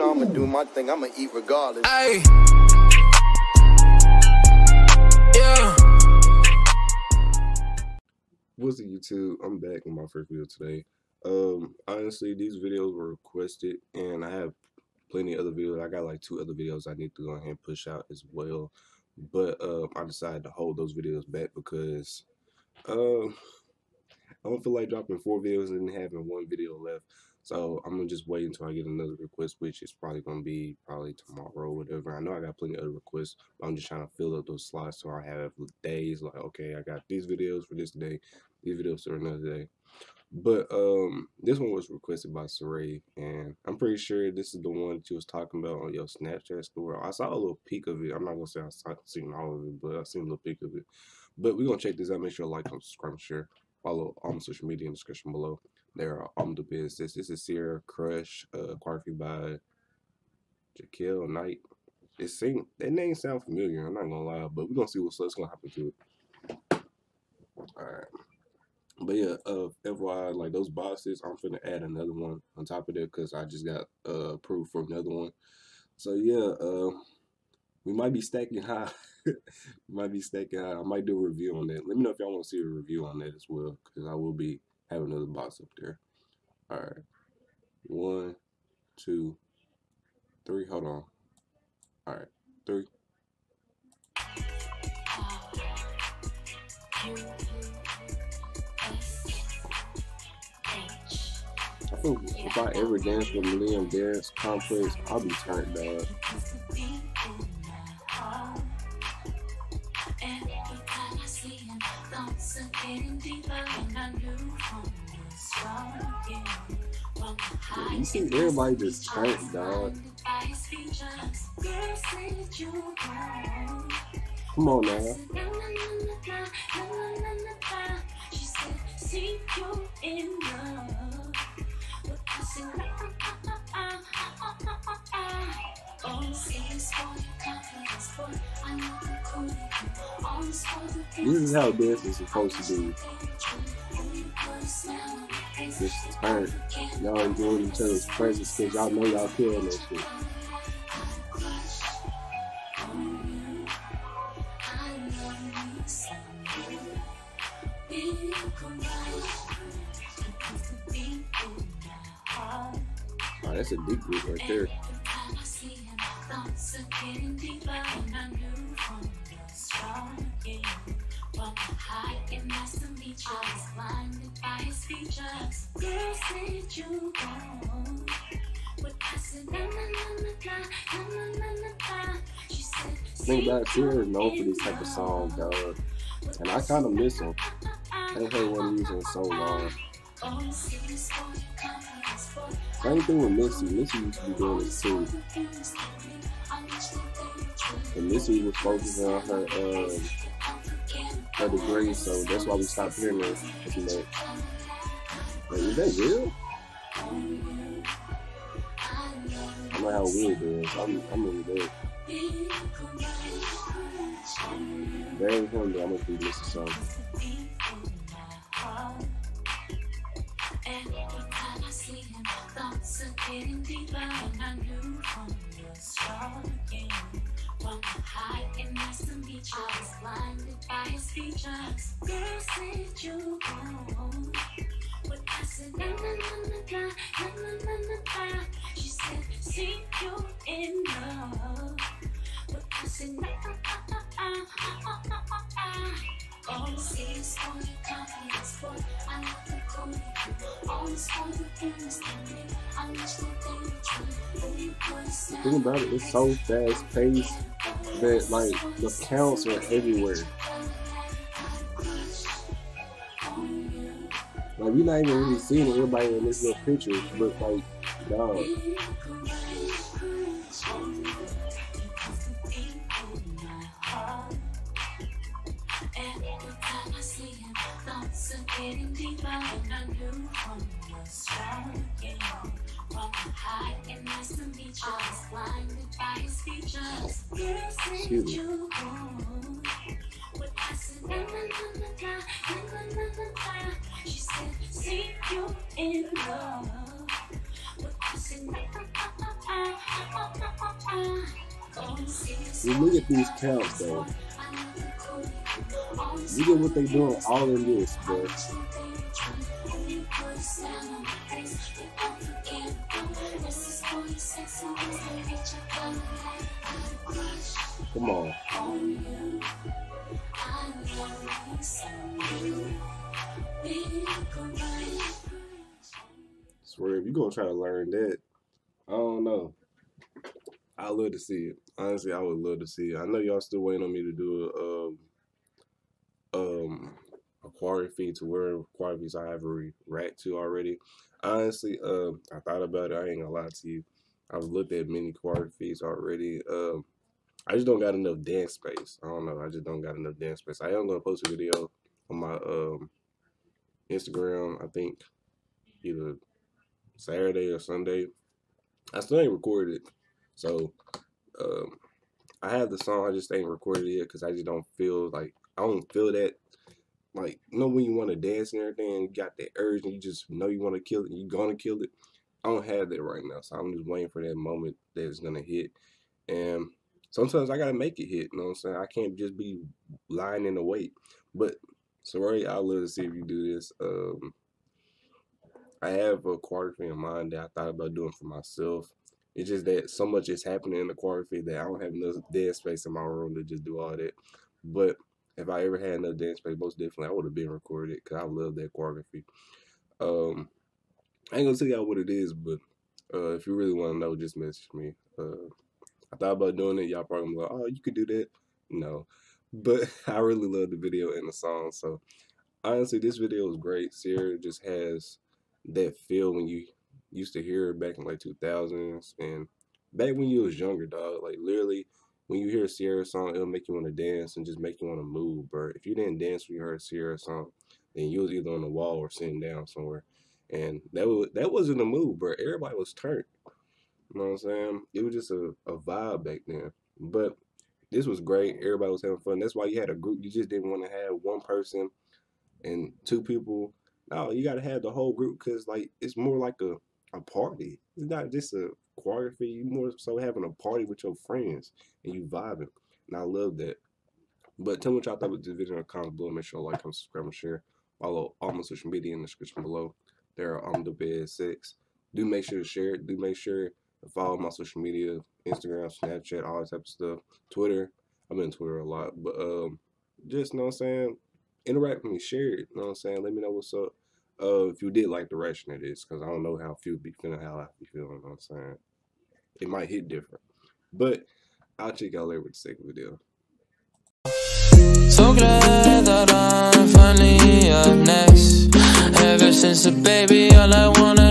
know I'ma do my thing. I'ma eat regardless. Ay. Yeah. What's up, YouTube? I'm back with my first video today. Honestly, these videos were requested, and I have plenty of other videos. I got like 2 other videos I need to go ahead and push out as well. But I decided to hold those videos back because I don't feel like dropping 4 videos and having 1 video left. So I'm gonna just wait until I get another request, which is probably gonna be tomorrow or whatever. I know I got plenty of other requests, but I'm just trying to fill up those slots so I have days like, okay, I got these videos for this day, these videos for another day. But this one was requested by Saray, and I'm pretty sure this is the one that you was talking about on your Snapchat story. I saw a little peek of it. I'm not gonna say I've seen all of it, but I seen a little peek of it. But we're gonna check this out. Make sure to like, comment, subscribe, share. Follow all my social media in the description below. There are the business. This is Sierra Crush, choreography by Jaquel Knight. That name sounds familiar. I'm not gonna lie, but we're gonna see what's gonna happen to it. All right. But yeah, FYI, like those boxes, I'm finna add another one on top of that because I just got approved for another one. So yeah, we might be stacking high. I might do a review on that. Let me know if y'all want to see a review on that as well, because I will be having another box up there. All right, 1, 2, 3. Hold on. All right, 3. I think if I ever dance with Millennium Dance Complex, I'll be turned up. Yeah, you see everybody just turned, dog. Come on now. This is how dance is supposed to be. Just turn. Y'all enjoying each other's presence because y'all know y'all killing that shit. Oh, that's a deep root right there. I think that Sierra is known for this type of song, dog. And I kind of miss him. I ain't heard one of these in so long. Same thing with Missy. Missy used to be doing this too. And Missy was focusing on her degree, so that's why we stopped hearing her as much. Like, is that real? I know how weird it is. I'm really dead. Very hungry. I must be missing something. The thing about it, it's so fast paced that like the counts are everywhere. Like we're not even really seeing everybody in this little picture, but like, dog. Excuse me. look at these counts though. Look at what they doing all in this, bro. Come on. Swear, if you gonna try to learn that, I don't know. I love to see it. Honestly, I would love to see it. I know y'all still waiting on me to do a choreography to where choreographies I have react to already. Honestly, I thought about it. I ain't gonna lie to you. I've looked at many choreographies already. I just don't got enough dance space. I don't know. I just don't got enough dance space. I am gonna post a video on my Instagram. I think either Saturday or Sunday. I still ain't recorded it, so I have the song. I just ain't recorded it because I just don't feel like I don't feel that. Like, you know when you want to dance and everything, and you got that urge and you just know you want to kill it, and you're gonna kill it. I don't have that right now, so I'm just waiting for that moment that it's gonna hit. And sometimes I gotta make it hit. You know what I'm saying? I can't just be lying in the wait. But sorry, I'd love to see if you do this. I have a choreography in mind that I thought about doing for myself. It's just that so much is happening in the choreography that I don't have enough dead space in my room to just do all that. But if I ever had enough dance space, most definitely I would have been recorded because I love that choreography. I ain't gonna tell y'all what it is, but if you really want to know, just message me. I thought about doing it. Y'all probably gonna be like, oh, you could do that. No, but I really love the video and the song. So honestly, this video is great. Sierra just has that feel when you used to hear her back in like 2000s and back when you was younger, dog. Like literally, when you hear a Sierra song, it'll make you want to dance and just make you want to move, bro. If you didn't dance when you heard a Sierra song, then you was either on the wall or sitting down somewhere. And that wasn't a move, bro. Everybody was turned. You know what I'm saying? It was just a vibe back then. But this was great. Everybody was having fun. That's why you had a group. You just didn't want to have one person and two people. No, you got to have the whole group because, like, it's more like a party. It's not just a choreography. You more so having a party with your friends and you vibing. And I love that. But tell me what y'all thought about this video in the comments below. Make sure to like, comment, subscribe, and share. Follow all my social media in the description below. There are OmDaBed6. Do make sure to share it. Do make sure to follow my social media, Instagram, Snapchat, all that type of stuff. Twitter. I'm in Twitter a lot. But just, you know what I'm saying, interact with me, share it. You know what I'm saying? Let me know what's up. If you did like the reaction of this, because I don't know how few be feeling, how I be feeling. You know what I'm saying? It might hit different. But I'll check y'all later with the second video. So glad that I'm finally up next. Ever since a baby, all I wanna